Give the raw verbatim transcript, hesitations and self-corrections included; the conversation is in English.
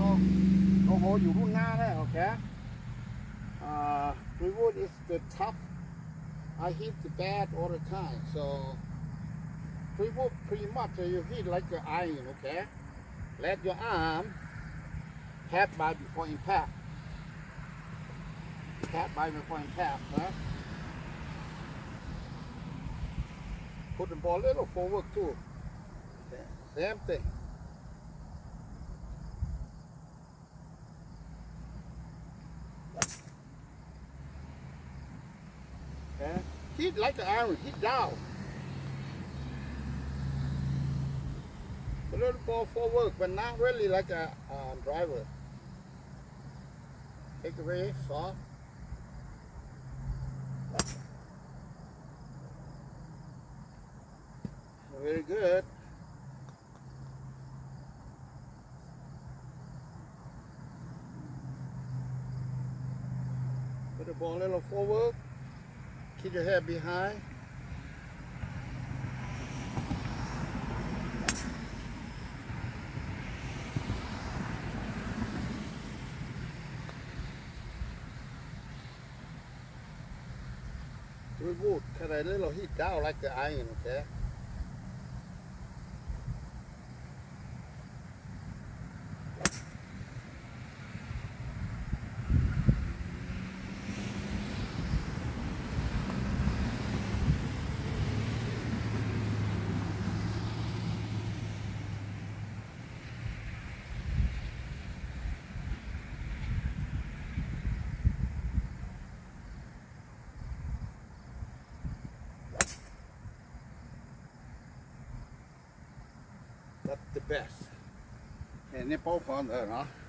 โลโบอยู่รุ่นหน้าได้โอเคอ่า Freewood is the tough I hit the bad all the time so Freewood pretty much you hit like an iron okay let your arm pat by before impact pat by before impact huh? Put the ball a little forward too okay. Same thing okay. Hit like an iron, hit down. A little ball forward, but not really like a uh, driver. Take away, soft. Very good. Put the ball a little forward. Keep your head behind. Freewood, cut a little heat down like the iron, okay? That's the best. And they both on there, huh?